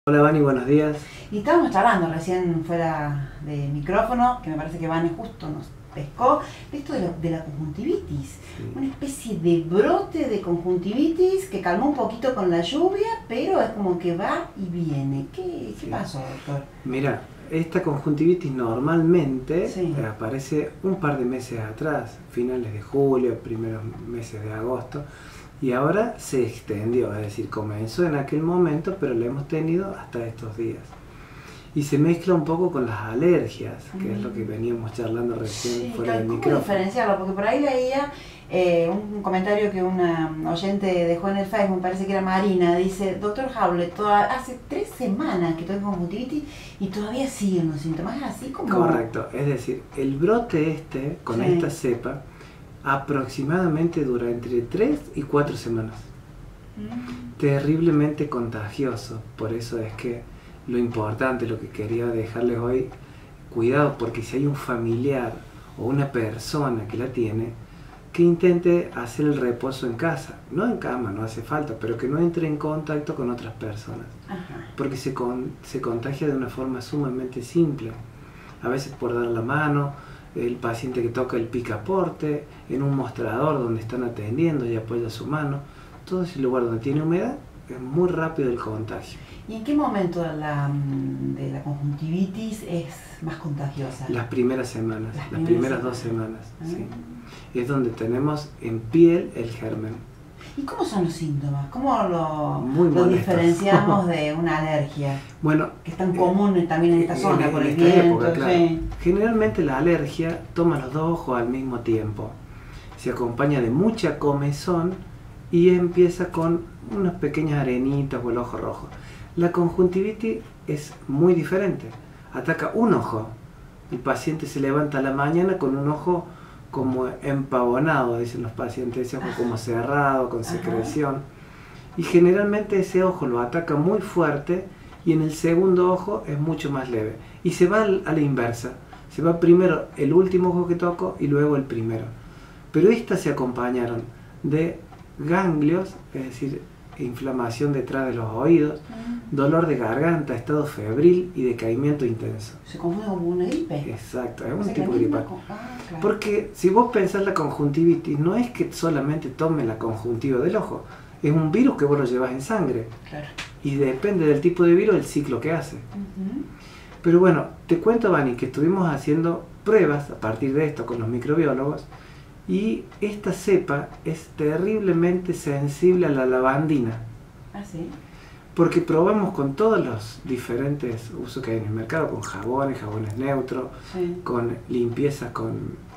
Hola Vani, buenos días. Y estábamos charlando recién fuera de micrófono, que me parece que Vane justo nos pescó, esto de la conjuntivitis, Sí. una especie de brote de conjuntivitis que calmó un poquito con la lluvia, pero es como que va y viene. ¿Qué Sí. pasó, doctor? Mira, esta conjuntivitis normalmente Sí. aparece un par de meses atrás, finales de julio, primeros meses de agosto, y ahora se extendió, es decir, comenzó en aquel momento, pero la hemos tenido hasta estos días. Y se mezcla un poco con las alergias, que es lo que veníamos charlando recién Sí, fuera del ¿cómo micrófono. diferenciarlo? Porque por ahí leía un comentario que una oyente dejó en el Facebook, me parece que era Marina, dice: doctor Howlett, hace 3 semanas que estoy con conjuntivitis y todavía siguen los síntomas, así como... Correcto, es decir, el brote con Sí. esta cepa aproximadamente dura entre 3 y 4 semanas. Terriblemente contagioso, por eso es que lo importante, lo que quería dejarles hoy, cuidado, porque si hay un familiar o una persona que la tiene, que intente hacer el reposo en casa, no en cama, no hace falta, pero que no entre en contacto con otras personas, Ajá. porque se contagia de una forma sumamente simple, a veces por dar la mano, el paciente que toca el picaporte, en un mostrador donde están atendiendo y apoya su mano, todo ese lugar donde tiene humedad, es muy rápido el contagio. ¿Y en qué momento de la conjuntivitis es más contagiosa? Las primeras semanas, las primeras 2 semanas, sí. Ah. Es donde tenemos en piel el germen. ¿Y cómo son los síntomas? ¿Cómo Muy lo molestos. diferenciamos de una alergia? Bueno, Que es tan común también en esta zona, por el esta viento. época, claro. Sí. Generalmente la alergia toma los dos ojos al mismo tiempo. Se acompaña de mucha comezón y empieza con unas pequeñas arenitas o el ojo rojo. La conjuntivitis es muy diferente. Ataca un ojo. El paciente se levanta a la mañana con un ojo como empavonado, dicen los pacientes, ese ojo como cerrado, con secreción. Y generalmente ese ojo lo ataca muy fuerte y en el segundo ojo es mucho más leve. Y se va a la inversa. Se va primero el último ojo que toco y luego el primero. Pero estas se acompañaron de ganglios, es decir, inflamación detrás de los oídos, dolor de garganta, estado febril y decaimiento intenso. Se confunde con una gripe. Exacto, es O un sea, tipo la de misma gripe. claro. Porque si vos pensás la conjuntivitis, no es que solamente tome la conjuntiva del ojo, es un virus que vos lo llevas en sangre. Claro. Y depende del tipo de virus el ciclo que hace. Pero bueno, te cuento, Vani, que estuvimos haciendo pruebas a partir de esto con los microbiólogos y esta cepa es terriblemente sensible a la lavandina. ¿Ah, sí? Porque probamos con todos los diferentes usos que hay en el mercado, con jabones neutros, Sí. con limpiezas, con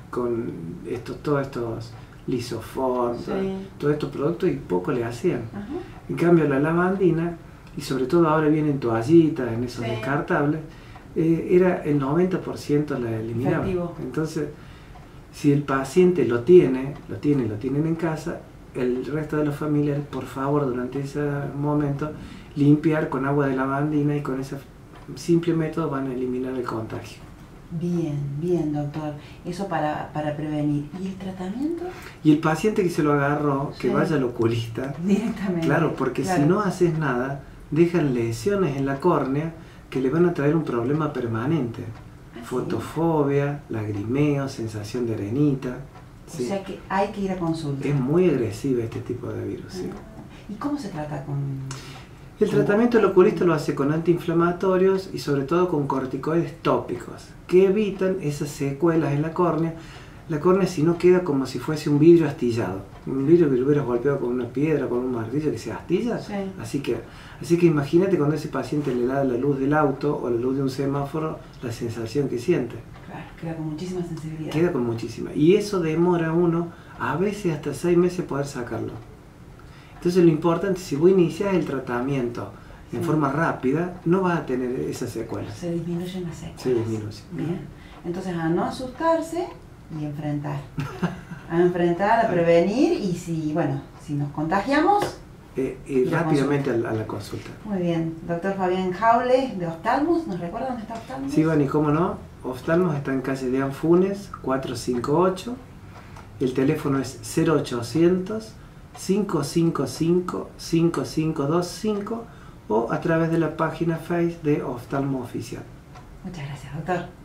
todos estos lisoform, Sí. todos estos productos y poco le hacían. Ajá. En cambio la lavandina, y sobre todo ahora vienen toallitas en esos Sí. descartables, era el 90% la eliminaba. Efectivo. Entonces, si el paciente lo tienen en casa, el resto de los familiares, por favor, durante ese momento, limpiar con agua de lavandina y con ese simple método van a eliminar el contagio. Bien, doctor. Eso para prevenir. ¿Y el tratamiento? Y el paciente que se lo agarró, que Sí. vaya al oculista, Directamente. claro, porque Claro. si no haces nada, dejan lesiones en la córnea que le van a traer un problema permanente. ¿Ah, sí? Fotofobia, lagrimeo, sensación de arenita. O Sí. sea que hay que ir a consulta. Es muy agresivo este tipo de virus. Sí. ¿Y cómo se trata con...? El tratamiento del oculista lo hace con antiinflamatorios y sobre todo con corticoides tópicos que evitan esas secuelas en la córnea. La córnea si no queda como si fuese un vidrio astillado, un vidrio que lo hubieras golpeado con una piedra, con un martillo que se astilla, Sí. así que imagínate cuando ese paciente le da la luz del auto o la luz de un semáforo, la sensación que siente. Claro, queda con muchísima sensibilidad. Queda con muchísima. Y eso demora uno a veces hasta 6 meses poder sacarlo. Entonces lo importante, si vos inicias el tratamiento en Sí. forma rápida, no vas a tener esas secuelas. Se disminuyen las secuelas. Se disminuye. Bien. Entonces a no asustarse y enfrentar. A enfrentar, a prevenir y si nos contagiamos... Y rápidamente a la consulta. Muy bien. Doctor Fabián Jaule de Oftalmus, ¿nos recuerda dónde está Oftalmus? Sí, Vani, cómo no. Oftalmos está en calle de Anfunes, 458. El teléfono es 0800 555 5525 o a través de la página Face de Oftalmo Oficial. Muchas gracias, doctor.